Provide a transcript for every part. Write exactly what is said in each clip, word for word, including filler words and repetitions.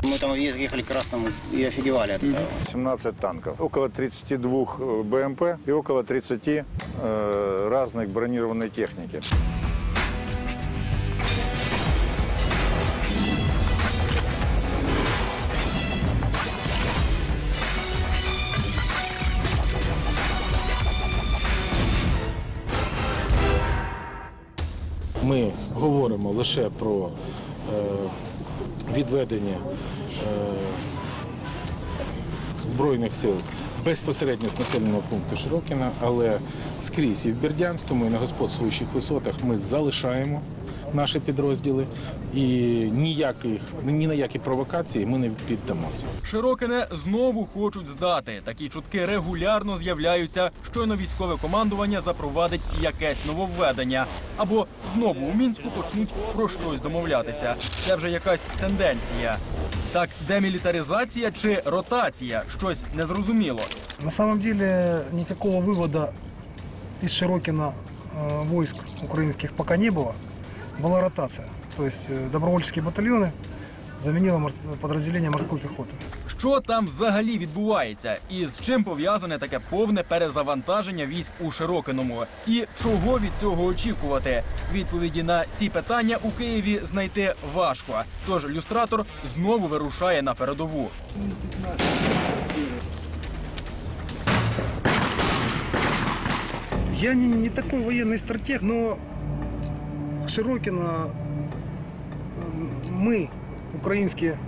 Мы там ехали к Красному и офигевали от этого. семнадцать танков, около тридцати двух БМП и около тридцати э, разных бронированной техники. Ми говоримо лише про е, відведення е, Збройних сил безпосередньо з населеного пункту Широкіна, але скрізь і в Бердянському, і на господствуючих висотах ми залишаємо наші підрозділи і ніяких, ні на які провокації ми не піддамося. Широкине знову хочуть здати. Такі чутки регулярно з'являються, щойно військове командування запровадить якесь нововведення. Або знову у Мінську почнуть про щось домовлятися. Це вже якась тенденція. Так, демілітаризація чи ротація? Щось незрозуміло. На самом деле никакого вывода из Широкина э, войск украинских пока не было. Была ротация. То есть э, добровольческие батальоны замінило морс... подразделение морської піхоти. Що там взагалі відбувається? І з чим пов'язане таке повне перезавантаження військ у Широкиному? І чого від цього очікувати? Відповіді на ці питання у Києві знайти важко. Тож люстратор знову вирушає на передову. Я не, не такой военный стратег, но Широкино мы, украинские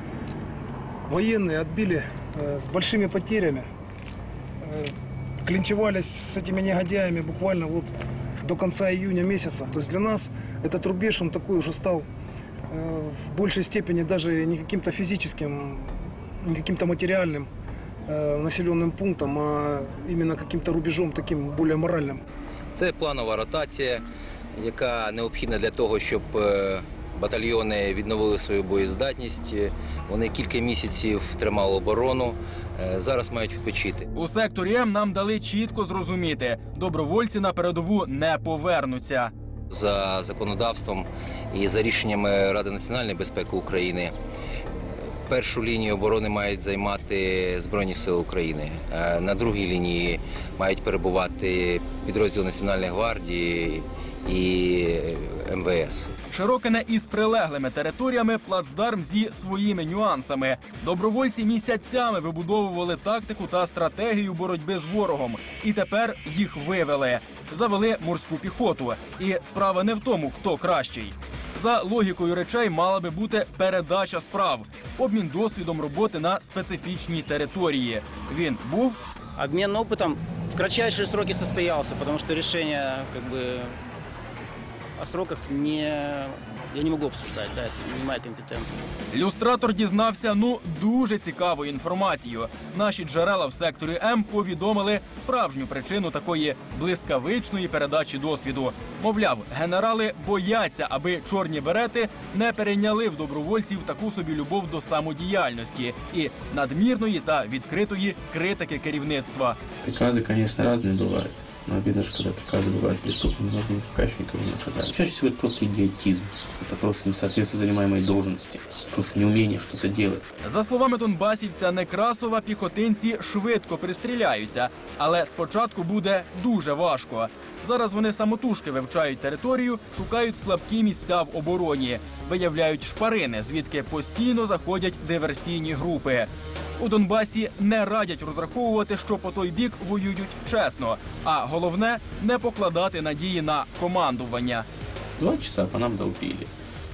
военные, отбили э, с большими потерями. Э, клинчевались с этими негодяями буквально вот до конца июня месяца. То есть для нас этот рубеж, он такой уже стал э, в большей степени даже не каким-то физическим, не каким-то материальным э, населенным пунктом, а именно каким-то рубежом таким более моральным. Це планова ротація, яка необхідна для того, щоб батальйони відновили свою боєздатність. Вони кілька місяців тримали оборону, зараз мають відпочити. У секторі М нам дали чітко зрозуміти – добровольці на передову не повернуться. За законодавством і за рішеннями Ради національної безпеки України першу лінію оборони мають займати Збройні сили України. На другій лінії мають перебувати підрозділи Національної гвардії і Ем Ве Ес. Широкине із прилеглими територіями, плацдарм зі своїми нюансами. Добровольці місяцями вибудовували тактику та стратегію боротьби з ворогом. І тепер їх вивели. Завели морську піхоту. І справа не в тому, хто кращий. За логікою речей мала би бути передача справ. Обмін досвідом роботи на специфічній території. Він був? Обмен опытом в кратчайшие сроки состоялся, потому что решение как бы о сроках не... я не могу обсуждать, да, это не моя компетенция. Люстратор дізнався, ну, дуже цікаву інформацію. Наші джерела в секторі М повідомили справжню причину такої блискавичної передачі досвіду. Мовляв, генерали бояться, аби чорні берети не перейняли в добровольців таку собі любов до самодіяльності і надмірної та відкритої критики керівництва. Прикази, звісно, різні бувають. Но обидно, что когда приказы бывают преступными, нужно приказчиков не наказать. Чаще всего это просто идиотизм. Это просто несоответствие занимаемой должности. Просто неумение что-то делать. За словами донбасівця Некрасова, піхотинці швидко пристріляються. Але спочатку буде дуже важко. Зараз вони самотужки вивчають територію, шукають слабкі місця в обороні. Виявляють шпарини, звідки постійно заходять диверсійні групи. У Донбасі не радять розраховувати, що по той бік воюють чесно. А головне – не покладати надії на командування. Два часа по нам долбили.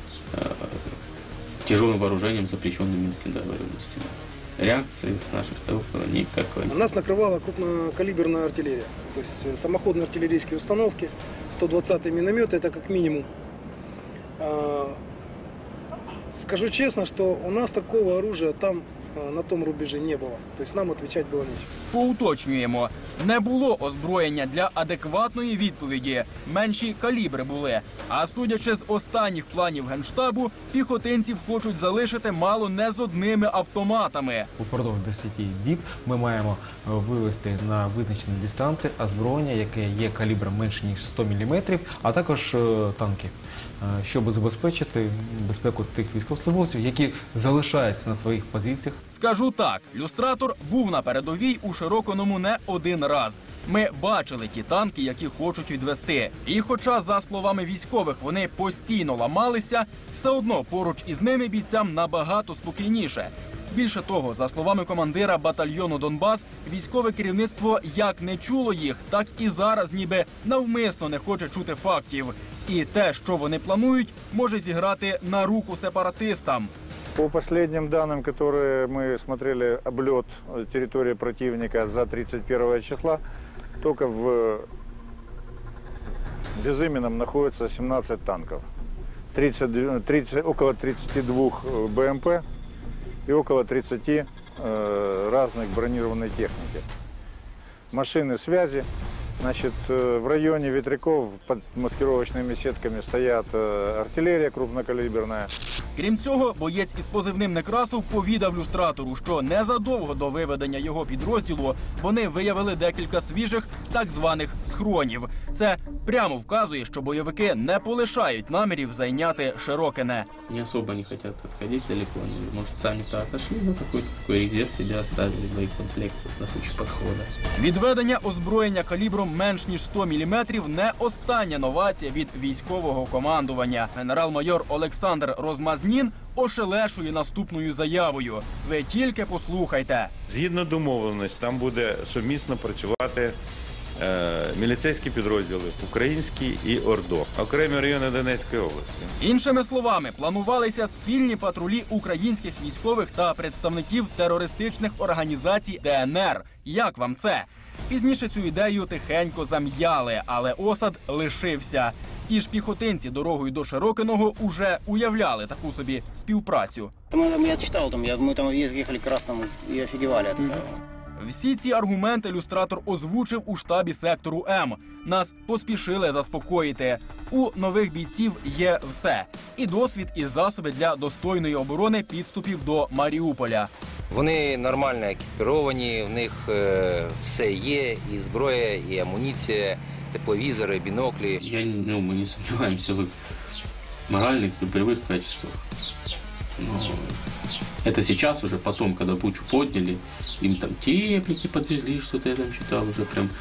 Тяжелым вооружением, запрещенным Минскими договоренностями. Реакции с наших сторон было никакой. Нас накрывала крупнокалиберная артиллерия. То есть самоходные артиллерийские установки, сто двадцатые минометы – это как минимум. Скажу честно, что у нас такого оружия там на тому рубежі не було. Тобто нам відповідати було нічого. Поуточнюємо. Не було озброєння для адекватної відповіді. Менші калібри були. А судячи з останніх планів Генштабу, піхотинців хочуть залишити мало не з одними автоматами. Упродовж десяти діб ми маємо вивести на визначені дистанції озброєння, яке є калібром менше ніж сто міліметрів, а також танки. е, щоб забезпечити безпеку тих військовослужбовців, які залишаються на своїх позиціях. Скажу так, люстратор був на передовій у Широкиному не один раз. Ми бачили ті танки, які хочуть відвести. І хоча, за словами військових, вони постійно ламалися, все одно поруч із ними бійцям набагато спокійніше. Більше того, за словами командира батальйону «Донбас», військове керівництво як не чуло їх, так і зараз ніби навмисно не хоче чути фактів. І те, що вони планують, може зіграти на руку сепаратистам. По последним данным, которые мы смотрели, облет территории противника за тридцать первое числа, только в Безыменном находится семнадцать танков, тридцать, тридцать, около тридцати двух БМП и около тридцати э, разных бронированной техники. Машины связи. Значит, в районе ветряков под маскировочными сетками стоят артиллерия крупнокалиберная. Крім цього, боєць із позивним Некрасов повідав люстратору, що незадовго до виведення його підрозділу вони виявили декілька свіжих так званих схронів. Це прямо вказує, що бойовики не полишають намірів зайняти Широкине. Не особо не хотят отходить далеко. Они, может, сами-то отошли, но какой-то такой резерв себе оставили, боекомплект на случай подхода. Відведення озброєння калібром менш ніж сто міліметрів – не остання новація від військового командування. Генерал-майор Олександр Розмазнін ошелешує наступною заявою. Ви тільки послухайте. Згідно домовленості, там буде сумісно працювати е, міліцейські підрозділи, українські і ОРДО, окремі райони Донецької області. Іншими словами, планувалися спільні патрулі українських військових та представників терористичних організацій Де Ен Ер. Як вам це? Пізніше цю ідею тихенько зам'яли, але осад лишився. Ті ж піхотинці дорогою до Широкиного уже уявляли таку собі співпрацю. Там, я читал, там, я, мы там ехали как раз там и офигевали от этого. Всі ці аргументи люстратор озвучив у штабі сектору М. Нас поспішили заспокоїти. У нових бійців є все. І досвід, і засоби для достойної оборони підступів до Маріуполя. Вони нормально екіпіровані, в них е, все є, і зброя, і амуніція, тепловізори, біноклі. Я, ну, мы не сомневаемся в их моральных и боевых качествах. Но это сейчас уже потом, когда Бучу подняли, им там теплики подвезли, что-то я там читал, уже прям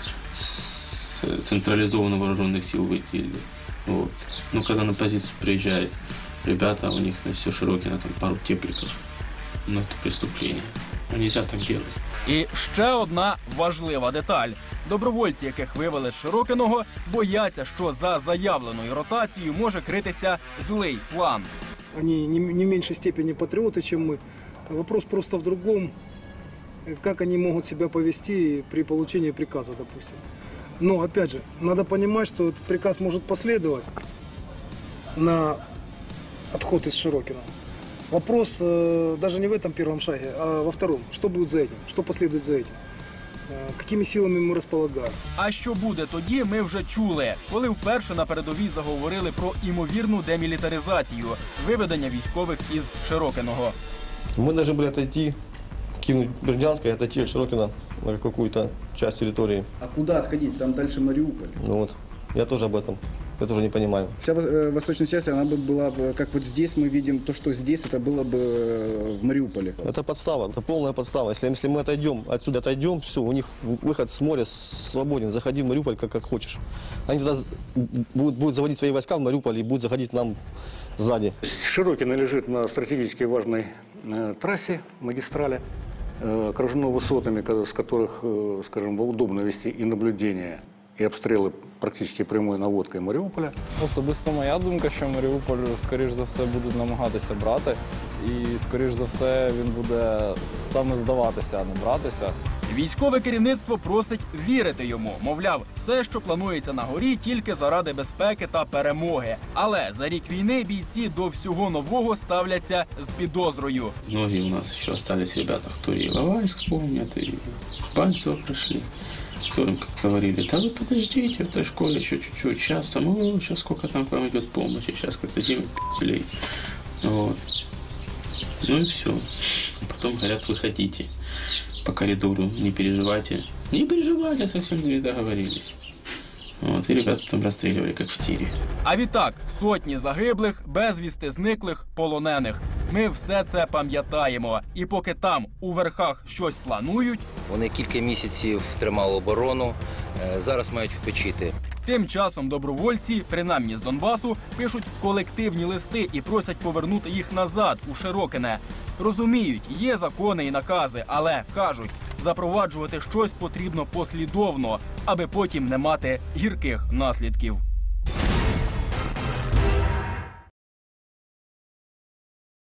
с централизованно вооруженных сил выделили. Вот. Но когда на позицию приезжают ребята, у них на все Широкино там пару тепликов. Ну, это преступление. А нельзя так делать. І ще одна важлива деталь. Добровольці, яких вивели з Широкиного, бояться, що за заявленою ротацією може критися злий план. Они не, не в меньшей степени патриоты, чем мы. Вопрос просто в другом, как они могут себя повести при получении приказа, допустим. Но, опять же, надо понимать, что этот приказ может последовать на отход из Широкиного. Вопрос э, даже не в этом первом шаге, а во втором. Что будет за этим? Что последует за этим? Э, какими силами мы располагаем? А що буде тоді, ми вже чули, коли вперше на передовій заговорили про імовірну демілітаризацію, виведення військових із Широкиного. Мы должны были отойти, кинуть Бердянск и отойти от Широкина на какую-то часть территории. А куда отходить? Там дальше Мариуполь. Ну вот, я тоже об этом. Я тоже не понимаю. Вся э, восточная часть, она бы была бы, как вот здесь мы видим, то, что здесь, это было бы э, в Мариуполе. Это подстава, это полная подстава. Если, если мы отойдем, отсюда отойдем, все, у них выход с моря свободен. Заходи в Мариуполь, как, как хочешь. Они тогда будут, будут заводить свои войска в Мариуполь и будут заходить нам сзади. Широкино лежит на стратегически важной э, трассе, магистрали, э, окружено высотами, с которых, э, скажем, удобно вести и наблюдение, і обстріли практично прямою наводкою Маріуполя. Особисто моя думка, що Маріуполь, скоріш за все, будуть намагатися брати. І, скоріш за все, він буде саме здаватися, а не братися. Військове керівництво просить вірити йому. Мовляв, все, що планується на горі, тільки заради безпеки та перемоги. Але за рік війни бійці до всього нового ставляться з підозрою. Многие у нас еще остались ребята, кто и Иловайск помнят, и Пальцево прошли. Которым, как говорили, да вы подождите, в той школе еще чуть-чуть, сейчас там, о, сейчас сколько там к вам идет помощи, сейчас как-то дадим пи***лей. Вот. Ну и все. Потом говорят, выходите по коридору, не переживайте. Не переживайте, совсем не договорились. Вот, и ребят потом расстреливали, как в тире. А відтак, сотні загиблих, безвісти зниклих, полонених. Ми все це пам'ятаємо. І поки там, у верхах, щось планують, Вони кілька місяців тримали оборону, е, зараз мають впечити. тим часом добровольці, принаймні з Донбасу, пишуть колективні листи і просять повернути їх назад, у Широкине. Розуміють, є закони і накази, але, кажуть, запроваджувати щось потрібно послідовно, аби потім не мати гірких наслідків.